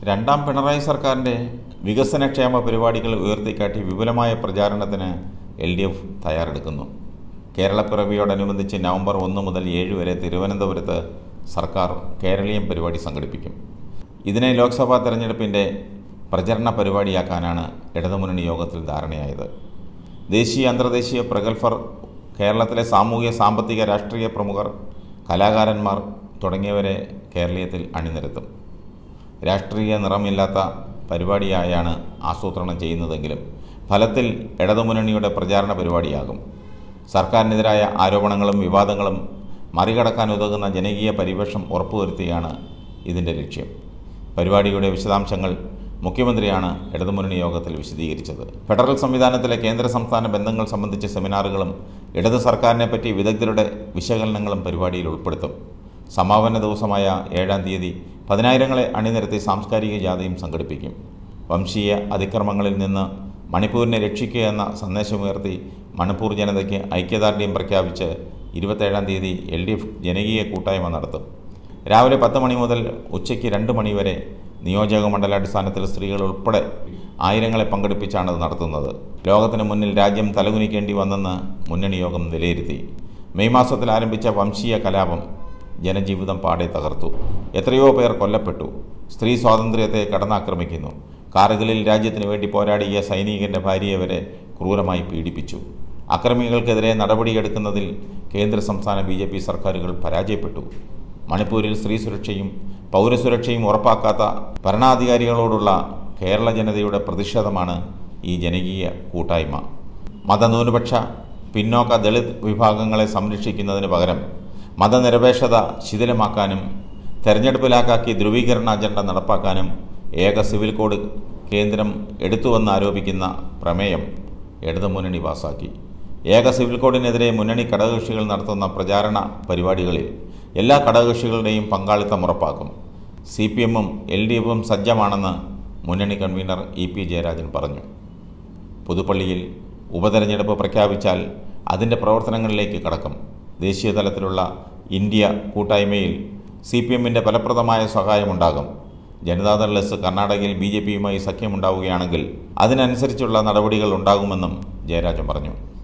രണ്ടാം പിണറായി സർക്കാരിൻ്റെ വികസനക്ഷേമ പരിപാടികൾ ഉയർത്തിക്കാട്ടി വിപുലമായ പ്രചാരണത്തിന് LDF തയ്യാറെടുക്കുന്നു. കേരളപ്പിറവിയോടനുബന്ധിച്ച് നവംബർ 1 മുതൽ 7 വരെ തിരുവനന്തപുരത്ത് സർക്കാർ കേരളീയം പരിപാടി സംഘടിപ്പിക്കും. ഇതിനെ ലോക്സഭാ തെരഞ്ഞെടുപ്പിൻ്റെ പ്രചരണ പരിപാടിയാക്കാനാണ് ഇടതുമുന്നണി യോഗത്തിൽ ധാരണയായത്. ദേശീയ അന്തർദേശീയ പ്രഗത്ഭർ, കേരളത്തിലെ സാമൂഹിക സാമ്പത്തിക രാഷ്ട്രീയ പ്രമുഖർ, കലാകാരന്മാർ തുടങ്ങിയവരെ കേരളീയത്തിൽ അണിനിരത്തും. രാഷ്ട്രീയ നിറമില്ലാത്ത പരിപാടിയായാണ് ആസൂത്രണം ചെയ്യുന്നതെങ്കിലും ഫലത്തിൽ ഇടതുമുന്നണിയുടെ പ്രചാരണ പരിപാടിയാകും. സർക്കാരിനെതിരായ ആരോപണങ്ങളും വിവാദങ്ങളും മറികടക്കാൻ ഉതകുന്ന ജനകീയ പരിവേഷം ഉറപ്പുവരുത്തിയാണ് ഇതിൻ്റെ ലക്ഷ്യം. പരിപാടിയുടെ വിശദാംശങ്ങൾ മുഖ്യമന്ത്രിയാണ് ഇടതുമുന്നണി യോഗത്തിൽ വിശദീകരിച്ചത്. ഫെഡറൽ സംവിധാനത്തിലെ കേന്ദ്ര സംസ്ഥാന ബന്ധങ്ങൾ സംബന്ധിച്ച സെമിനാറുകളും ഇടതു സർക്കാരിനെപ്പറ്റി വിദഗ്ധരുടെ വിശകലനങ്ങളും പരിപാടിയിൽ ഉൾപ്പെടുത്തും. സമാപന ദിവസമായ 7-ാം തീയതി 10,000-ങ്ങളെ അണിനിരത്തി സാംസ്കാരിക ജാഥയും സംഘടിപ്പിക്കും. വംശീയ അതിക്രമങ്ങളിൽ നിന്ന് മണിപ്പൂരിനെ രക്ഷിക്കുകയെന്ന സന്ദേശമുയർത്തി മണിപ്പൂർ ജനതയ്ക്ക് ഐക്യദാർഢ്യം പ്രഖ്യാപിച്ച് 27-ാം തീയതി LDF ജനകീയ കൂട്ടായ്മ നടത്തും. രാവിലെ 10 മണി മുതൽ ഉച്ചയ്ക്ക് 2 മണി വരെ നിയോജക മണ്ഡലാടിസ്ഥാനത്തിൽ സ്ത്രീകൾ ഉൾപ്പെടെ ആയിരങ്ങളെ പങ്കെടുപ്പിച്ചാണ് ഇത് നടത്തുന്നത്. ലോകത്തിന് മുന്നിൽ രാജ്യം തലകുനിക്കേണ്ടി വന്നെന്ന് മുന്നണി യോഗം വിലയിരുത്തി. മെയ് മാസത്തിൽ ആരംഭിച്ച വംശീയ കലാപം ജനജീവിതം പാടെ തകർത്തു. എത്രയോ പേർ കൊല്ലപ്പെട്ടു. സ്ത്രീ സ്വാതന്ത്ര്യത്തെ കടന്നാക്രമിക്കുന്നു. കാർഗിലിൽ രാജ്യത്തിന് വേണ്ടി പോരാടിയ സൈനികൻ്റെ ഭാര്യയെ വരെ ക്രൂരമായി പീഡിപ്പിച്ചു. അക്രമികൾക്കെതിരെ നടപടിയെടുക്കുന്നതിൽ കേന്ദ്ര സംസ്ഥാന BJP സർക്കാരുകൾ പരാജയപ്പെട്ടു. മണിപ്പൂരിൽ സ്ത്രീ സുരക്ഷയും പൗരസുരക്ഷയും ഉറപ്പാക്കാത്ത ഭരണാധികാരികളോടുള്ള കേരള ജനതയുടെ പ്രതിഷേധമാണ് ഈ ജനകീയ കൂട്ടായ്മ. മതന്യൂനപക്ഷ പിന്നോക്ക ദളിത് വിഭാഗങ്ങളെ സംരക്ഷിക്കുന്നതിന് പകരം മതനിരപേക്ഷത ശിഥിലമാക്കാനും തെരഞ്ഞെടുപ്പിലാക്കി ധ്രുവീകരണ അജണ്ട നടപ്പാക്കാനും ഏക സിവിൽ കോഡ് കേന്ദ്രം എടുത്തുവെന്നാരോപിക്കുന്ന പ്രമേയം ഇടതുമുന്നണി പാസാക്കി. ഏക സിവിൽ കോഡിനെതിരെ മുന്നണി ഘടകകക്ഷികൾ നടത്തുന്ന പ്രചാരണ പരിപാടികളിൽ എല്ലാ ഘടകകക്ഷികളുടെയും പങ്കാളിത്തം ഉറപ്പാക്കും. CPM-ഉം LDF-ഉം സജ്ജമാണെന്ന് മുന്നണി കൺവീനർ EP ജയരാജൻ പറഞ്ഞു. പുതുപ്പള്ളിയിൽ ഉപതെരഞ്ഞെടുപ്പ് പ്രഖ്യാപിച്ചാൽ അതിൻ്റെ പ്രവർത്തനങ്ങളിലേക്ക് കടക്കും. ദേശീയ തലത്തിലുള്ള ഇന്ത്യ കൂട്ടായ്മയിൽ CPM-ൻ്റെ ഫലപ്രദമായ സഹായമുണ്ടാകും. ജനതാദൾ എസ് കർണാടകയിൽ BJP-യുമായി സഖ്യമുണ്ടാവുകയാണെങ്കിൽ അതിനനുസരിച്ചുള്ള നടപടികൾ ഉണ്ടാകുമെന്നും ജയരാജൻ പറഞ്ഞു.